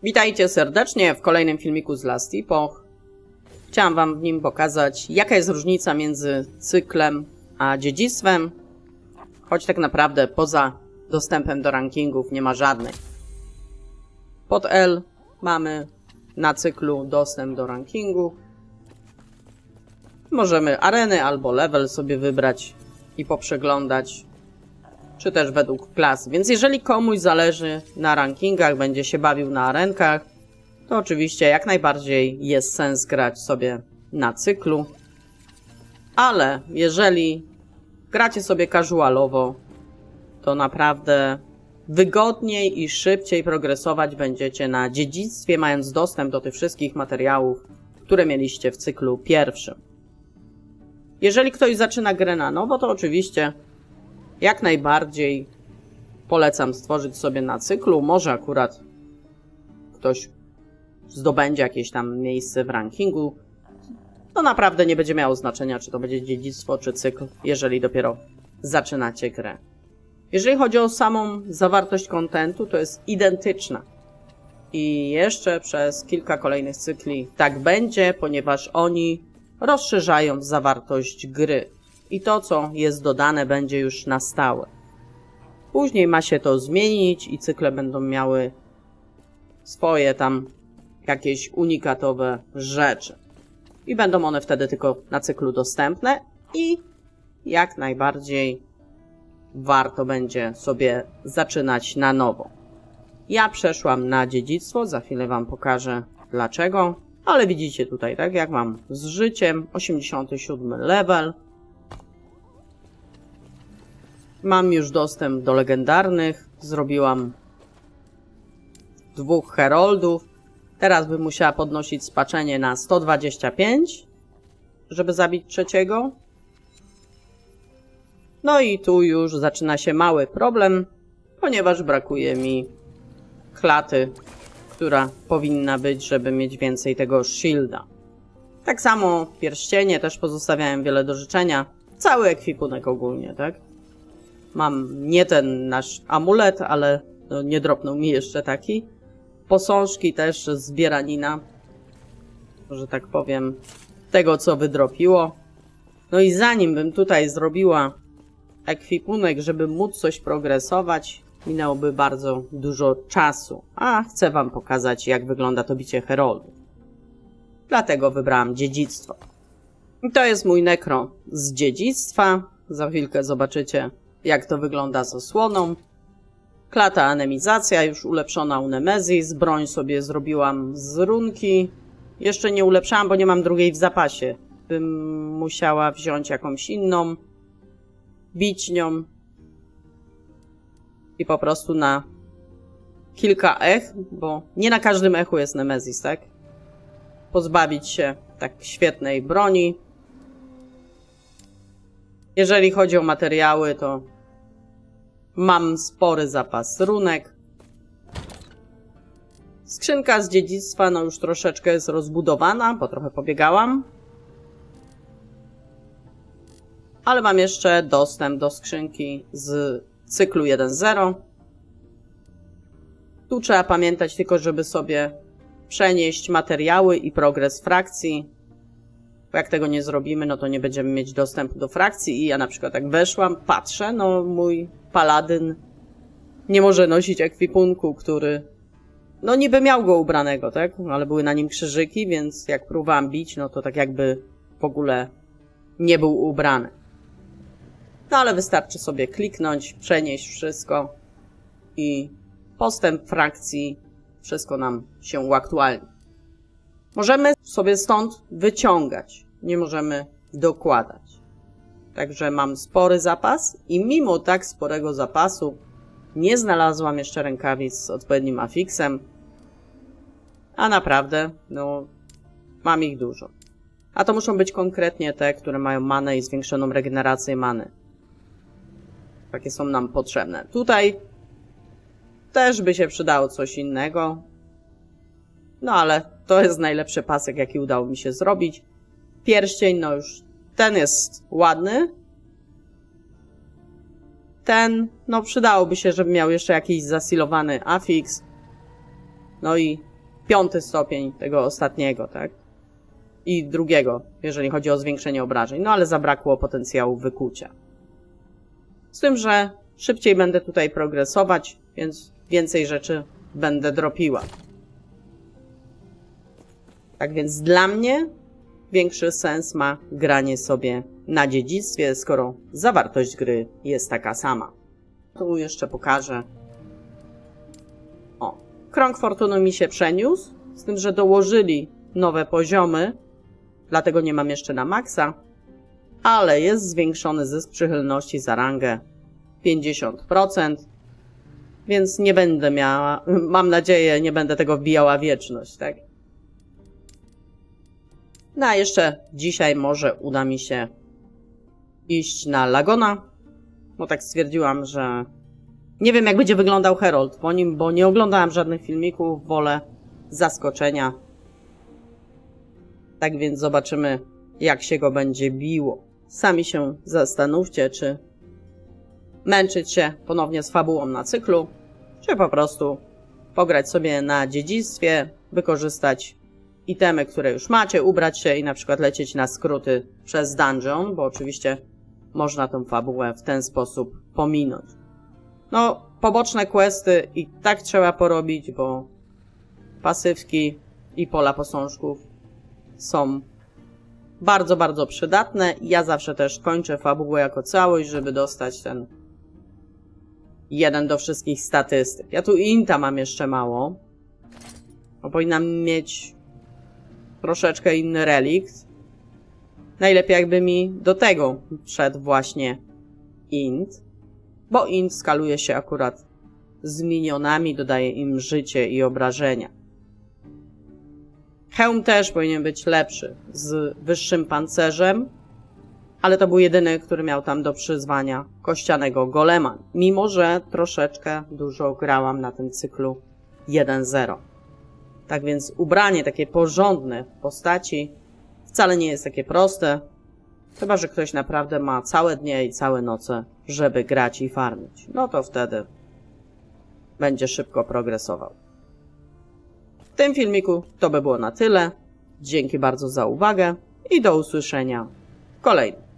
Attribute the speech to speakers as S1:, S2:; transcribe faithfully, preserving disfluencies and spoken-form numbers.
S1: Witajcie serdecznie w kolejnym filmiku z Last Epoch. Chciałam wam w nim pokazać, jaka jest różnica między cyklem a dziedzictwem, choć tak naprawdę poza dostępem do rankingów nie ma żadnej. Pod L mamy na cyklu dostęp do rankingu. Możemy areny albo level sobie wybrać i poprzeglądać, czy też według klas. Więc jeżeli komuś zależy na rankingach, będzie się bawił na arenkach, to oczywiście jak najbardziej jest sens grać sobie na cyklu. Ale jeżeli gracie sobie casualowo, to naprawdę wygodniej i szybciej progresować będziecie na dziedzictwie, mając dostęp do tych wszystkich materiałów, które mieliście w cyklu pierwszym. Jeżeli ktoś zaczyna grę na nowo, to oczywiście jak najbardziej polecam stworzyć sobie na cyklu. Może akurat ktoś zdobędzie jakieś tam miejsce w rankingu. To naprawdę nie będzie miało znaczenia, czy to będzie dziedzictwo, czy cykl, jeżeli dopiero zaczynacie grę. Jeżeli chodzi o samą zawartość kontentu, to jest identyczna. I jeszcze przez kilka kolejnych cykli tak będzie, ponieważ oni rozszerzają zawartość gry. I to, co jest dodane, będzie już na stałe. Później ma się to zmienić i cykle będą miały swoje tam jakieś unikatowe rzeczy. I będą one wtedy tylko na cyklu dostępne i jak najbardziej warto będzie sobie zaczynać na nowo. Ja przeszłam na dziedzictwo, za chwilę wam pokażę dlaczego. Ale widzicie tutaj, tak jak mam z życiem, osiemdziesiąty siódmy level. Mam już dostęp do legendarnych, zrobiłam dwóch heroldów. Teraz bym musiała podnosić spaczenie na sto dwadzieścia pięć, żeby zabić trzeciego. No i tu już zaczyna się mały problem, ponieważ brakuje mi klaty, która powinna być, żeby mieć więcej tego shielda. Tak samo pierścienie też pozostawiałem wiele do życzenia. Cały ekwipunek ogólnie, tak? Mam nie ten nasz amulet, ale no, nie dropnął mi jeszcze taki. Posążki też zbieranina, że tak powiem, tego co wydropiło. No i zanim bym tutaj zrobiła ekwipunek, żeby móc coś progresować, minęłoby bardzo dużo czasu. A chcę wam pokazać, jak wygląda to bicie heroldów. Dlatego wybrałam dziedzictwo. I to jest mój nekro z dziedzictwa. Za chwilkę zobaczycie, jak to wygląda z osłoną. Klata anemizacja, już ulepszona u Nemesis. Broń sobie zrobiłam z runki. Jeszcze nie ulepszałam, bo nie mam drugiej w zapasie. Bym musiała wziąć jakąś inną, bić nią i po prostu na kilka ech, bo nie na każdym echu jest Nemesis, tak? Pozbawić się tak świetnej broni. Jeżeli chodzi o materiały, to mam spory zapas runek. Skrzynka z dziedzictwa no już troszeczkę jest rozbudowana, bo trochę pobiegałam. Ale mam jeszcze dostęp do skrzynki z cyklu jeden zero. Tu trzeba pamiętać tylko, żeby sobie przenieść materiały i progres frakcji. Bo jak tego nie zrobimy, no to nie będziemy mieć dostępu do frakcji. I ja na przykład jak weszłam, patrzę, no mój paladyn nie może nosić ekwipunku, który no niby miał go ubranego, tak? Ale były na nim krzyżyki, więc jak próbowałam bić, no to tak jakby w ogóle nie był ubrany. No ale wystarczy sobie kliknąć, przenieść wszystko i postęp frakcji, wszystko nam się uaktualni. Możemy sobie stąd wyciągać, nie możemy dokładać. Także mam spory zapas i mimo tak sporego zapasu nie znalazłam jeszcze rękawic z odpowiednim afiksem. A naprawdę, no, mam ich dużo. A to muszą być konkretnie te, które mają manę i zwiększoną regenerację many. Takie są nam potrzebne. Tutaj też by się przydało coś innego. No ale to jest najlepszy pasek, jaki udało mi się zrobić. Pierścień, no już ten jest ładny. Ten, no przydałoby się, żeby miał jeszcze jakiś zasilowany afiks. No i piąty stopień tego ostatniego, tak? I drugiego, jeżeli chodzi o zwiększenie obrażeń. No ale zabrakło potencjału wykucia. Z tym, że szybciej będę tutaj progresować, więc więcej rzeczy będę dropiła. Tak więc dla mnie większy sens ma granie sobie na dziedzictwie, skoro zawartość gry jest taka sama. Tu jeszcze pokażę. O, krąg fortuny mi się przeniósł, z tym, że dołożyli nowe poziomy, dlatego nie mam jeszcze na maksa, ale jest zwiększony zysk przychylności za rangę pięćdziesiąt procent, więc nie będę miała, mam nadzieję, nie będę tego wbijała wieczność, tak? No a jeszcze dzisiaj może uda mi się iść na Lagona, bo tak stwierdziłam, że nie wiem, jak będzie wyglądał Herold po nim, bo nie oglądałam żadnych filmików, wolę zaskoczenia. Tak więc zobaczymy, jak się go będzie biło. Sami się zastanówcie, czy męczyć się ponownie z fabułą na cyklu, czy po prostu pograć sobie na dziedzictwie, wykorzystać itemy, które już macie, ubrać się i na przykład lecieć na skróty przez dungeon, bo oczywiście można tą fabułę w ten sposób pominąć. No, poboczne questy i tak trzeba porobić, bo pasywki i pola posążków są bardzo, bardzo przydatne. Ja zawsze też kończę fabułę jako całość, żeby dostać ten jeden do wszystkich statystyk. Ja tu inta mam jeszcze mało. Bo powinnam mieć troszeczkę inny relikt. Najlepiej jakby mi do tego wszedł właśnie int. Bo int skaluje się akurat z minionami, dodaje im życie i obrażenia. Hełm też powinien być lepszy, z wyższym pancerzem, ale to był jedyny, który miał tam do przyzwania kościanego golema, mimo że troszeczkę dużo grałam na tym cyklu jeden zero. Tak więc ubranie takie porządne postaci wcale nie jest takie proste, chyba że ktoś naprawdę ma całe dnie i całe noce, żeby grać i farmić. No to wtedy będzie szybko progresował. W tym filmiku to by było na tyle. Dzięki bardzo za uwagę i do usłyszenia w kolejnym.